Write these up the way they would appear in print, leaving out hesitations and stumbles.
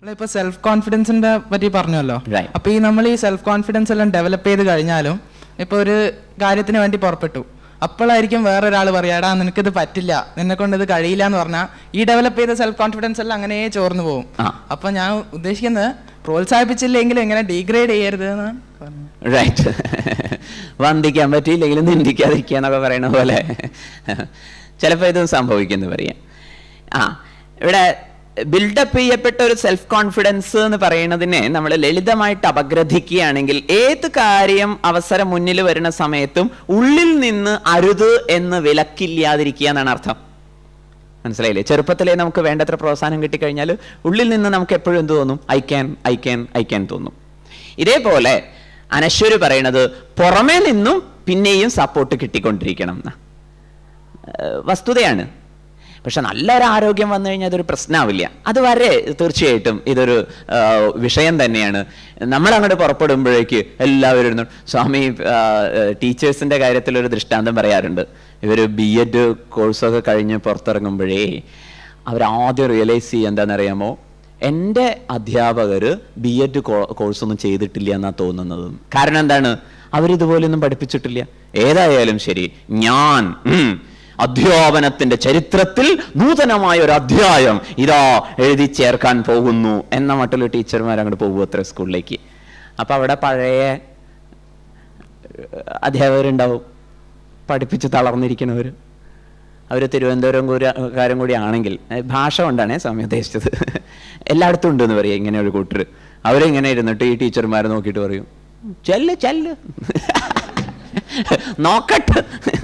ഇപ്പോൾ സെൽഫ് കോൺഫിഡൻസിന്റെ പറ്റി പറഞ്ഞല്ലോ. അപ്പൊ നമ്മൾ ഈ സെൽഫ് കോൺഫിഡൻസ് എല്ലാം ഡെവലപ്പ് ചെയ്ത് കഴിഞ്ഞാലും ഇപ്പൊ ഒരു കാര്യത്തിന് വേണ്ടി പുറപ്പെട്ടു, അപ്പോഴായിരിക്കും വേറൊരാൾ പറയാ എടാ നിനക്കിത് പറ്റില്ല, നിന്നെ കൊണ്ട് ഇത് കഴിയില്ല എന്ന് പറഞ്ഞാൽ ഈ ഡെവലപ്പ് ചെയ്ത സെൽഫ് കോൺഫിഡൻസ് എല്ലാം അങ്ങനെ ചോർന്നു പോകും. അപ്പൊ ഞാൻ ഉദ്ദേശിക്കുന്നത് പ്രോത്സാഹിപ്പിച്ചില്ലെങ്കിലും എങ്ങനെ ഡീഗ്രേഡ് ചെയ്യരുത് എന്ന്. റൈറ്റ്. വന്ദിക്കാൻ പറ്റിയില്ലെങ്കിലും നിന്ദിക്കാതിരിക്കുക എന്നൊക്കെ പറയണ പോലെ ചിലപ്പോൾ ഇതും സംഭവിക്കുന്നു പറയാം. ഇവിടെ ബിൽഡപ്പ് ചെയ്യപ്പെട്ട ഒരു സെൽഫ് കോൺഫിഡൻസ് എന്ന് പറയുന്നതിനെ നമ്മൾ ലളിതമായിട്ട് അപഗ്രഥിക്കുകയാണെങ്കിൽ ഏത് കാര്യം അവസരം മുന്നിൽ വരുന്ന സമയത്തും ഉള്ളിൽ നിന്ന് അരുത് എന്ന് വിലക്കില്ലാതിരിക്കുക എന്നാണ് അർത്ഥം. മനസ്സിലായില്ലേ? ചെറുപ്പത്തിലേ നമുക്ക് വേണ്ടത്ര പ്രോത്സാഹനം കിട്ടിക്കഴിഞ്ഞാൽ ഉള്ളിൽ നിന്ന് നമുക്ക് എപ്പോഴും എന്ത് തോന്നും? ഐ ക്യാൻ തോന്നും. ഇതേപോലെ അനശ്വര് പറയണത് പുറമേ നിന്നും പിന്നെയും സപ്പോർട്ട് കിട്ടിക്കൊണ്ടിരിക്കണം എന്ന വസ്തുതയാണ്. പക്ഷെ നല്ലൊരു ആരോഗ്യം വന്നു കഴിഞ്ഞാൽ അതൊരു പ്രശ്നമാവില്ല. അതുവരെ തീർച്ചയായിട്ടും ഇതൊരു വിഷയം തന്നെയാണ്. നമ്മളങ്ങോട്ട് പുറപ്പെടുമ്പോഴേക്ക് എല്ലാവരും ഇരുന്നു. സ്വാമി ടീച്ചേഴ്സിന്റെ കാര്യത്തിൽ ഒരു ദൃഷ്ടാന്തം പറയാറുണ്ട്. ഇവർ BEd കോഴ്സൊക്കെ കഴിഞ്ഞ് പുറത്തിറങ്ങുമ്പോഴേ അവരാദ്യം റിയലൈസ് ചെയ്യുക എന്താണെന്നറിയാമോ? എൻ്റെ അധ്യാപകർ BEd കോഴ്സൊന്നും ചെയ്തിട്ടില്ല എന്നാണ് തോന്നുന്നത്. കാരണം എന്താണ്? അവരിതുപോലെയൊന്നും പഠിപ്പിച്ചിട്ടില്ല. ഏതായാലും ശരി, ഞാൻ അധ്യാപനത്തിന്റെ ചരിത്രത്തിൽ നൂതനമായ ഒരു അധ്യായം ഇതാ എഴുതി ചേർക്കാൻ പോകുന്നു എന്ന മറ്റുള്ള ടീച്ചർമാർ അങ്ങോട്ട് പോകും അത്ര സ്കൂളിലേക്ക്. അപ്പൊ അവിടെ പഴയ അധ്യാപകരുണ്ടാവും, പഠിപ്പിച്ച് തളർന്നിരിക്കുന്നവർ. അവർ തിരുവനന്തപുരംകാരും കൂടി ആണെങ്കിൽ, ഭാഷ കൊണ്ടാണ് സ്വാമി ഉദ്ദേശിച്ചത്, എല്ലായിടത്തും ഉണ്ടെന്ന് പറയാം ഇങ്ങനെ ഒരു കൂട്ടർ. അവരിങ്ങനെ ഇരുന്നിട്ട് ഈ ടീച്ചർമാരെ നോക്കിയിട്ട് പറയും ചെല്ല് നോക്കട്ടെ.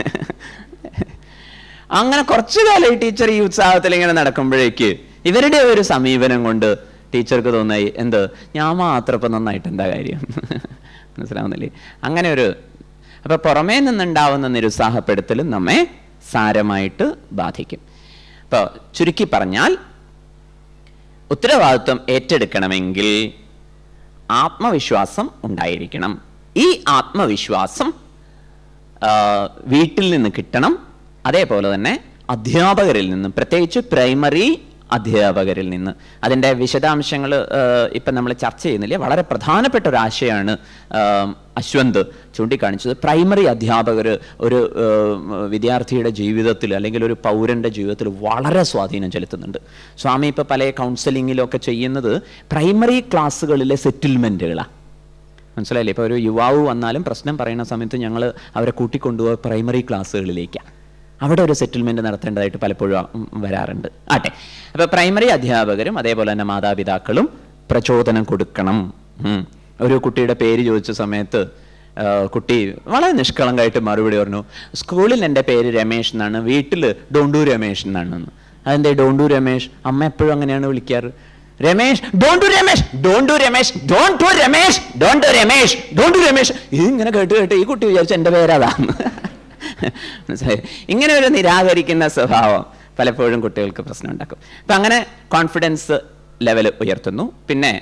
അങ്ങനെ കുറച്ചു കാലം ഈ ടീച്ചർ ഈ ഉത്സാഹത്തിൽ ഇങ്ങനെ നടക്കുമ്പോഴേക്ക് ഇവരുടെ ഒരു സമീപനം കൊണ്ട് ടീച്ചർക്ക് തോന്നായി എന്ത്, ഞാൻ മാത്രം ഇപ്പം നന്നായിട്ട് എന്താ കാര്യം? മനസ്സിലാവുന്നില്ലേ? അങ്ങനെ ഒരു അപ്പൊ പുറമേ നിന്നുണ്ടാവുന്ന നിരുത്സാഹപ്പെടുത്തലും നമ്മെ സാരമായിട്ട് ബാധിക്കും. അപ്പോൾ ചുരുക്കി പറഞ്ഞാൽ ഉത്തരവാദിത്വം ഏറ്റെടുക്കണമെങ്കിൽ ആത്മവിശ്വാസം ഉണ്ടായിരിക്കണം. ഈ ആത്മവിശ്വാസം വീട്ടിൽ നിന്ന് കിട്ടണം. അതേപോലെ തന്നെ അധ്യാപകരിൽ നിന്നും, പ്രത്യേകിച്ച് പ്രൈമറി അധ്യാപകരിൽ നിന്ന്. അതിൻ്റെ വിശദാംശങ്ങൾ ഇപ്പം നമ്മൾ ചർച്ച ചെയ്യുന്നില്ല. വളരെ പ്രധാനപ്പെട്ട ഒരു ആശയമാണ് അശ്വന്ത് ചൂണ്ടിക്കാണിച്ചത്. പ്രൈമറി അധ്യാപകർ ഒരു വിദ്യാർത്ഥിയുടെ ജീവിതത്തിൽ അല്ലെങ്കിൽ ഒരു പൗരൻ്റെ ജീവിതത്തിൽ വളരെ സ്വാധീനം ചെലുത്തുന്നുണ്ട്. സ്വാമി ഇപ്പോൾ പല കൗൺസിലിങ്ങിലൊക്കെ ചെയ്യുന്നത് പ്രൈമറി ക്ലാസ്സുകളിലെ സെറ്റിൽമെൻറ്റുകളാണ്. മനസ്സിലായില്ലേ? ഇപ്പോൾ ഒരു യുവാവ് വന്നാലും പ്രശ്നം പറയുന്ന സമയത്ത് ഞങ്ങൾ അവരെ കൂട്ടിക്കൊണ്ടുപോകുക പ്രൈമറി ക്ലാസ്സുകളിലേക്കാണ്. അവിടെ ഒരു സെറ്റിൽമെൻറ്റ് നടത്തേണ്ടതായിട്ട് പലപ്പോഴും വരാറുണ്ട്. ആട്ടെ, അപ്പോൾ പ്രൈമറി അധ്യാപകരും അതേപോലെ തന്നെ മാതാപിതാക്കളും പ്രചോദനം കൊടുക്കണം. ഒരു കുട്ടിയുടെ പേര് ചോദിച്ച സമയത്ത് കുട്ടി വളരെ നിഷ്കളങ്കമായിട്ട് മറുപടി പറഞ്ഞു, സ്കൂളിൽ എൻ്റെ പേര് രമേശ് എന്നാണ്, വീട്ടിൽ ഡോണ്ടു രമേശ് എന്നാണ്. അതെന്താ ഡോണ്ടു രമേശ്? അമ്മ എപ്പോഴും അങ്ങനെയാണ് വിളിക്കാറ്. രമേശ്, ഡോണ്ടു രമേശ്, ഡോണ്ടു രമേശ്, ഡോണ്ടു രമേശ്, ഡോണ്ടു രമേശ്, ഡോണ്ടു രമേശ്. ഇതിങ്ങനെ കേട്ട് ഈ കുട്ടി വിചാരിച്ചു എൻ്റെ പേരതാണ്. മനസ്സിലായി? ഇങ്ങനെ ഒരു നിരാകരിക്കുന്ന സ്വഭാവം പലപ്പോഴും കുട്ടികൾക്ക് പ്രശ്നം ഉണ്ടാക്കും. അപ്പം അങ്ങനെ കോൺഫിഡൻസ് ലെവൽ ഉയർത്തുന്നു. പിന്നെ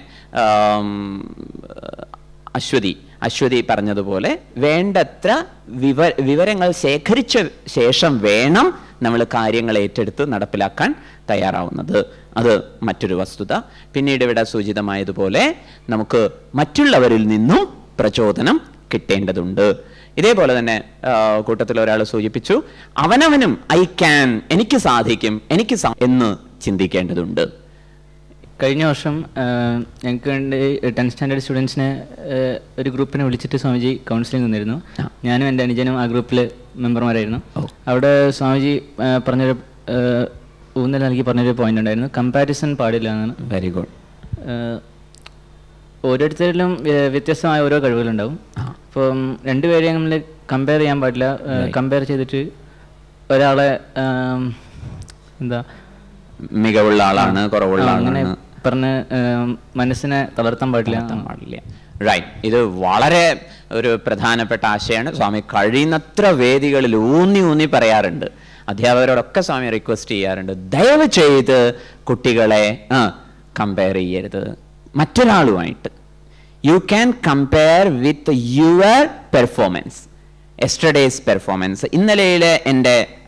അശ്വതി പറഞ്ഞതുപോലെ വേണ്ടത്ര വിവരങ്ങൾ ശേഖരിച്ച ശേഷം വേണം നമ്മൾ കാര്യങ്ങൾ ഏറ്റെടുത്ത് നടപ്പിലാക്കാൻ തയ്യാറാവുന്നത്. അത് മറ്റൊരു വസ്തുത. പിന്നീട് ഇവിടെ സൂചിതമായതുപോലെ നമുക്ക് മറ്റുള്ളവരിൽ നിന്നും പ്രചോദനം കിട്ടേണ്ടതുണ്ട്. ഇതേപോലെ തന്നെ കൂട്ടത്തിൽ ഒരാൾ സൂചിപ്പിച്ചു, അവനവനും എനിക്ക് സാധിക്കും എന്ന് ചിന്തിക്കേണ്ടതുണ്ട്. കഴിഞ്ഞ വർഷം ഞങ്ങൾക്ക് വേണ്ടി 10th സ്റ്റാൻഡേർഡ് സ്റ്റുഡൻസിനെ ഒരു ഗ്രൂപ്പിനെ വിളിച്ചിട്ട് സ്വാമിജി കൗൺസിലിംഗ് തന്നിരുന്നു. ഞാനും എൻ്റെ അനുജനും ആ ഗ്രൂപ്പിൽ മെമ്പർമാരായിരുന്നു. അവിടെ സ്വാമിജി പറഞ്ഞൊരു ഊന്നൽ നൽകി പറഞ്ഞൊരു പോയിന്റ് ഉണ്ടായിരുന്നു, കമ്പാരിസൺ പാടില്ല എന്നാണ്. Very good. ഓരോരുത്തരിലും വ്യത്യസ്തമായ ഓരോ കഴിവുകളുണ്ടാവും. അപ്പം രണ്ടുപേരെയും നമ്മൾ കമ്പയർ ചെയ്യാൻ പാടില്ല. കമ്പയർ ചെയ്തിട്ട് ഒരാളെ എന്താ മികവുള്ള ആളാണ്, കുറവുള്ള അങ്ങനെ പറഞ്ഞ് മനസ്സിനെ തളർത്താൻ പാടില്ല. റൈറ്റ്. ഇത് വളരെ ഒരു പ്രധാനപ്പെട്ട ആശയമാണ്. സ്വാമി കഴിയുന്നത്ര വേദികളിൽ ഊന്നി പറയാറുണ്ട്. അധ്യാപകരോടൊക്കെ സ്വാമി റിക്വസ്റ്റ് ചെയ്യാറുണ്ട്, ദയവ് ചെയ്ത് കുട്ടികളെ കമ്പയർ ചെയ്യരുത് മറ്റൊരാളുമായിട്ട്. You can compare with your performance, yesterday's performance. ഇന്നലെയിലെ എൻ്റെ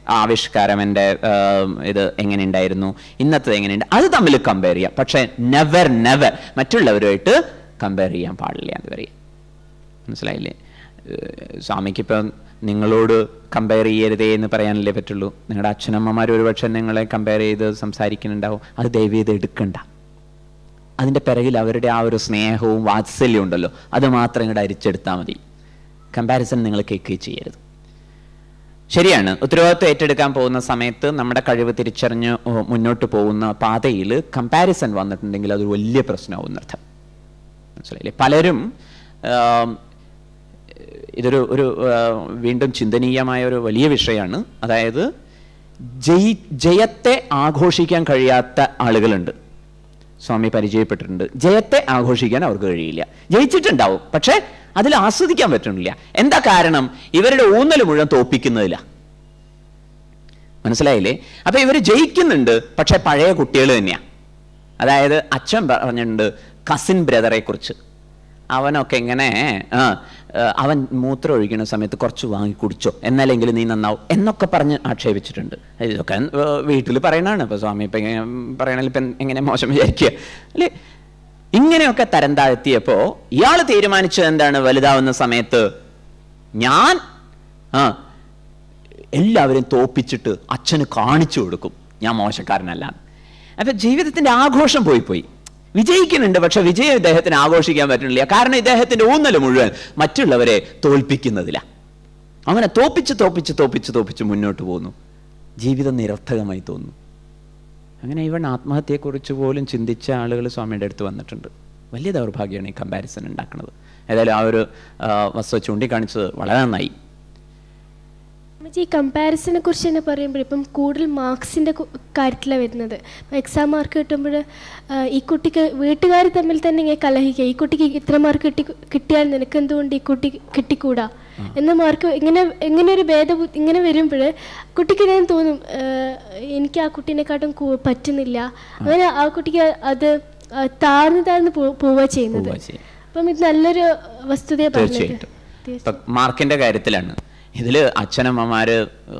ആവിഷ്കാരം, എൻ്റെ ഇത് എങ്ങനെ ഉണ്ടായിരുന്നു, ഇന്നത്തെ എങ്ങനെയുണ്ട്, അത് തമ്മിൽ കമ്പയർ ചെയ്യാം. പക്ഷെ നെവർ മറ്റുള്ളവരുമായിട്ട് കമ്പയർ ചെയ്യാൻ പാടില്ല എന്ന് പറയും. മനസ്സിലായില്ലേ? സ്വാമിക്കിപ്പം നിങ്ങളോട് കമ്പയർ ചെയ്യരുതേ എന്ന് പറയാനല്ലേ പറ്റുള്ളൂ. നിങ്ങളുടെ അച്ഛനമ്മമാർ ഒരുപക്ഷെ നിങ്ങളെ കമ്പയർ ചെയ്ത് സംസാരിക്കുന്നുണ്ടാവും. അത് ദയവ് ചെയ്ത് എടുക്കണ്ട. അതിൻ്റെ പിറകിൽ അവരുടെ ആ ഒരു സ്നേഹവും വാത്സല്യവും ഉണ്ടല്ലോ, അത് മാത്രം ഇങ്ങോട്ട് അരിച്ചെടുത്താൽ മതി. കമ്പാരിസൺ നിങ്ങൾ കേൾക്കുകയും ചെയ്യരുത്. ശരിയാണ്, ഉത്തരവാദിത്വം ഏറ്റെടുക്കാൻ പോകുന്ന സമയത്ത് നമ്മുടെ കഴിവ് തിരിച്ചറിഞ്ഞ് മുന്നോട്ട് പോകുന്ന പാതയിൽ കമ്പാരിസൺ വന്നിട്ടുണ്ടെങ്കിൽ അതൊരു വലിയ പ്രശ്നമാവും എന്നർത്ഥം. മനസ്സിലായില്ലേ? പലരും ഇതൊരു വീണ്ടും ചിന്തനീയമായ ഒരു വലിയ വിഷയമാണ്. അതായത് ജയത്തെ ആഘോഷിക്കാൻ കഴിയാത്ത ആളുകളുണ്ട്. സ്വാമി പരിചയപ്പെട്ടിട്ടുണ്ട്. ജയത്തെ ആഘോഷിക്കാൻ അവർക്ക് കഴിയില്ല. ജയിച്ചിട്ടുണ്ടാവും, പക്ഷെ അതിൽ ആസ്വദിക്കാൻ പറ്റുന്നില്ല. എന്താ കാരണം? ഇവരുടെ ഊന്നൽ മുഴുവൻ തോപ്പിക്കുന്നതില്ല. മനസ്സിലായില്ലേ? അപ്പൊ ഇവർ ജയിക്കുന്നുണ്ട്, പക്ഷെ പഴയ കുട്ടികൾ തന്നെയാ. അതായത് അച്ഛൻ പറഞ്ഞിട്ടുണ്ട് കസിൻ ബ്രദറെ കുറിച്ച്, അവനൊക്കെ ഇങ്ങനെ അവൻ മൂത്രം ഒഴിക്കുന്ന സമയത്ത് കുറച്ച് വാങ്ങി കുടിച്ചോ, എന്നാലെങ്കിലും നീ നന്നാവും എന്നൊക്കെ പറഞ്ഞ് ആക്ഷേപിച്ചിട്ടുണ്ട്. ഇതൊക്കെ വീട്ടിൽ പറയണതാണ്. ഇപ്പൊ സ്വാമി ഇപ്പൊ പറയണതിൽ ഇപ്പം എങ്ങനെ മോശം വിചാരിക്കുക അല്ലേ? ഇങ്ങനെയൊക്കെ തരം താഴ്ത്തിയപ്പോ ഇയാൾ തീരുമാനിച്ചത് എന്താണ്? വലുതാവുന്ന സമയത്ത് ഞാൻ എല്ലാവരും തോപ്പിച്ചിട്ട് അച്ഛന് കാണിച്ചു കൊടുക്കും ഞാൻ മോശക്കാരനല്ല. അപ്പൊ ജീവിതത്തിന്റെ ആഘോഷം പോയി. വിജയിക്കുന്നുണ്ട്, പക്ഷെ വിജയം ഇദ്ദേഹത്തിന് ആഘോഷിക്കാൻ പറ്റുന്നില്ല. കാരണം ഇദ്ദേഹത്തിന്റെ ഊന്നൽ മുഴുവൻ മറ്റുള്ളവരെ തോൽപ്പിക്കുന്നതില്ല. അങ്ങനെ തോപ്പിച്ച് മുന്നോട്ട് പോകുന്നു. ജീവിതം നിരർത്ഥകമായി തോന്നുന്നു. അങ്ങനെ ഇവൻ ആത്മഹത്യയെക്കുറിച്ച് പോലും ചിന്തിച്ച ആളുകൾ സ്വാമിയുടെ അടുത്ത് വന്നിട്ടുണ്ട്. വലിയ ദൗർഭാഗ്യമാണ് ഈ കമ്പാരിസൺ ഉണ്ടാക്കുന്നത്. ഏതായാലും ആ ഒരു വസ്തു ചൂണ്ടിക്കാണിച്ചത് വളരെ നന്നായി. ഈ കമ്പാരിസനെ കുറിച്ച് തന്നെ പറയുമ്പോൾ ഇപ്പം കൂടുതൽ മാർക്സിൻ്റെ കാര്യത്തിലാണ് വരുന്നത്. എക്സാം മാർക്ക് കിട്ടുമ്പോൾ ഈ കുട്ടിക്ക് വീട്ടുകാർ തമ്മിൽ തന്നെ ഇങ്ങനെ കലഹിക്കുക. ഈ കുട്ടിക്ക് ഇത്ര മാർക്ക് കിട്ടിയാൽ നിനക്ക് എന്തുകൊണ്ട് ഈ കുട്ടി കിട്ടിക്കൂടാ എന്ന മാർക്ക് എങ്ങനെ ഒരു ഭേദബുദ്ധി ഇങ്ങനെ വരുമ്പോൾ കുട്ടിക്ക് ഞാൻ തോന്നും എനിക്ക് ആ കുട്ടീനെക്കാട്ടും പറ്റുന്നില്ല. അങ്ങനെ ആ കുട്ടിക്ക് അത് താഴ്ന്ന് പോവുക ചെയ്യുന്നത്. അപ്പം ഇത് നല്ലൊരു വസ്തുതയെ പറഞ്ഞത്. മാർക്കിന്റെ കാര്യത്തിലാണ്. ഇതില് അച്ഛനമ്മമാര്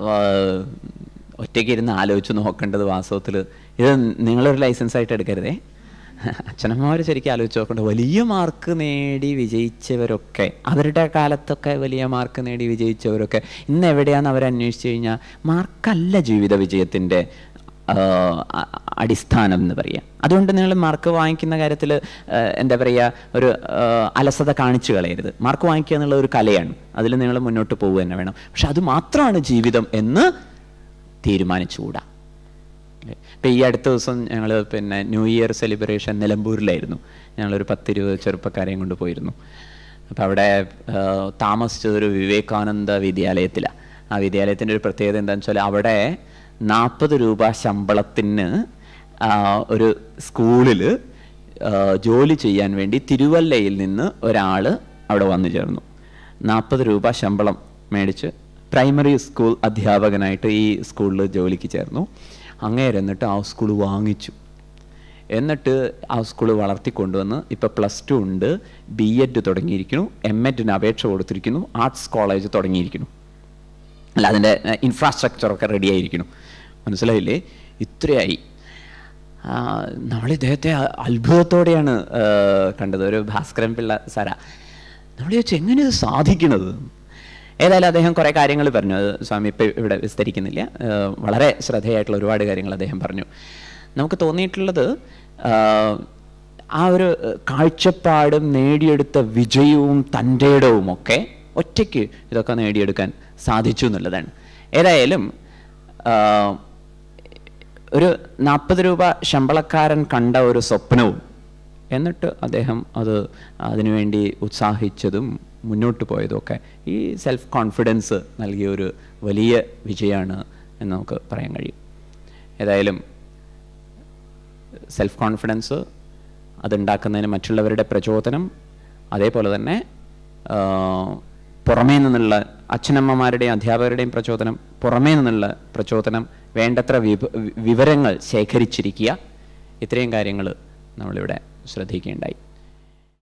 ഒറ്റയ്ക്ക് ഇരുന്ന് ആലോചിച്ച് നോക്കേണ്ടത് വാസ്തവത്തിൽ ഇത് നിങ്ങളൊരു ലൈസൻസ് ആയിട്ട് എടുക്കരുതേ. അച്ഛനമ്മമാർ ശരിക്കും ആലോചിച്ച് നോക്കേണ്ടത് വലിയ മാർക്ക് നേടി വിജയിച്ചവരൊക്കെ, അവരുടെ കാലത്തൊക്കെ വലിയ മാർക്ക് നേടി വിജയിച്ചവരൊക്കെ ഇന്ന് എവിടെയാണെന്ന് അവരന്വേഷിച്ച് കഴിഞ്ഞാൽ മാർക്കല്ല ജീവിത വിജയത്തിൻ്റെ അടിസ്ഥാനം എന്ന് പറയുക. അതുകൊണ്ട് നിങ്ങൾ മാർക്ക് വാങ്ങിക്കുന്ന കാര്യത്തിൽ എന്താ പറയുക, ഒരു അലസത കാണിച്ചു കളയരുത്. മാർക്ക് വാങ്ങിക്കുക എന്നുള്ള ഒരു കലയാണ്, അതിൽ നിങ്ങൾ മുന്നോട്ട് പോവുക തന്നെ വേണം. പക്ഷെ അത് മാത്രമാണ് ജീവിതം എന്ന് തീരുമാനിച്ചുകൂടാ. ഇപ്പം ഈ അടുത്ത ദിവസം ഞങ്ങൾ ന്യൂ ഇയർ സെലിബ്രേഷൻ നിലമ്പൂരിലായിരുന്നു. ഞങ്ങളൊരു 10-20 ചെറുപ്പക്കാരെയും കൊണ്ട് പോയിരുന്നു. അപ്പം അവിടെ താമസിച്ചതൊരു വിവേകാനന്ദ വിദ്യാലയത്തിലാണ്. ആ വിദ്യാലയത്തിൻ്റെ ഒരു പ്രത്യേകത എന്താണെന്ന് വെച്ചാൽ അവിടെ 40 രൂപ ശമ്പളത്തിന് ഒരു സ്കൂളിൽ ജോലി ചെയ്യാൻ വേണ്ടി തിരുവല്ലയിൽ നിന്ന് ഒരാൾ അവിടെ വന്നു ചേർന്നു. 40 രൂപ ശമ്പളം മേടിച്ച് പ്രൈമറി സ്കൂൾ അധ്യാപകനായിട്ട് ഈ സ്കൂളിൽ ജോലിക്ക് ചേർന്നു. അങ്ങേരെ എന്നിട്ട് ആ സ്കൂൾ വാങ്ങിച്ചു. എന്നിട്ട് ആ സ്കൂൾ വളർത്തിക്കൊണ്ടുവന്ന് ഇപ്പോൾ +2 ഉണ്ട്, B.Ed തുടങ്ങിയിരിക്കുന്നു, M.Edന് അപേക്ഷ കൊടുത്തിരിക്കുന്നു, ആർട്സ് കോളേജ് തുടങ്ങിയിരിക്കുന്നു. അല്ല, അതിൻ്റെ ഇൻഫ്രാസ്ട്രക്ചറൊക്കെ റെഡി ആയിരിക്കുന്നു. മനസ്സിലായില്ലേ? ഇത്രയായി. നമ്മൾ ഇദ്ദേഹത്തെ അത്ഭുതത്തോടെയാണ് കണ്ടത്. ഒരു ഭാസ്കരൻ പിള്ള സാര. നമ്മൾ ചോദിച്ചു എങ്ങനെ ഇത് സാധിക്കണത്. ഏതായാലും അദ്ദേഹം കുറേ കാര്യങ്ങൾ പറഞ്ഞു. അത് സ്വാമി ഇപ്പം ഇവിടെ വിസ്തരിക്കുന്നില്ല. വളരെ ശ്രദ്ധേയമായിട്ടുള്ള ഒരുപാട് കാര്യങ്ങൾ അദ്ദേഹം പറഞ്ഞു. നമുക്ക് തോന്നിയിട്ടുള്ളത് ആ ഒരു കാഴ്ചപ്പാടും നേടിയെടുത്ത വിജയവും തൻ്റെ ഇടവും ഒക്കെ ഒറ്റയ്ക്ക് ഇതൊക്കെ നേടിയെടുക്കാൻ സാധിച്ചു എന്നുള്ളതാണ്. ഏതായാലും ഒരു 40 രൂപ ശമ്പളക്കാരൻ കണ്ട ഒരു സ്വപ്നവും എന്നിട്ട് അദ്ദേഹം അതിനുവേണ്ടി ഉത്സാഹിച്ചതും മുന്നോട്ട് പോയതുമൊക്കെ ഈ സെൽഫ് കോൺഫിഡൻസ് നൽകിയ ഒരു വലിയ വിജയമാണ് എന്ന് നമുക്ക് പറയാൻ കഴിയും. ഏതായാലും സെൽഫ് കോൺഫിഡൻസ് അതുണ്ടാക്കുന്നതിന് മറ്റുള്ളവരുടെ പ്രചോദനം, അതേപോലെ തന്നെ പുറമേ നിന്നുള്ള അച്ഛനമ്മമാരുടെയും അധ്യാപകരുടെയും പ്രചോദനം, പുറമേ നിന്നുള്ള പ്രചോദനം, വേണ്ടത്ര വിവരങ്ങൾ ശേഖരിച്ചിരിക്കുക, ഇത്രയും കാര്യങ്ങൾ നമ്മളിവിടെ ശ്രദ്ധിക്കുകയുണ്ടായി.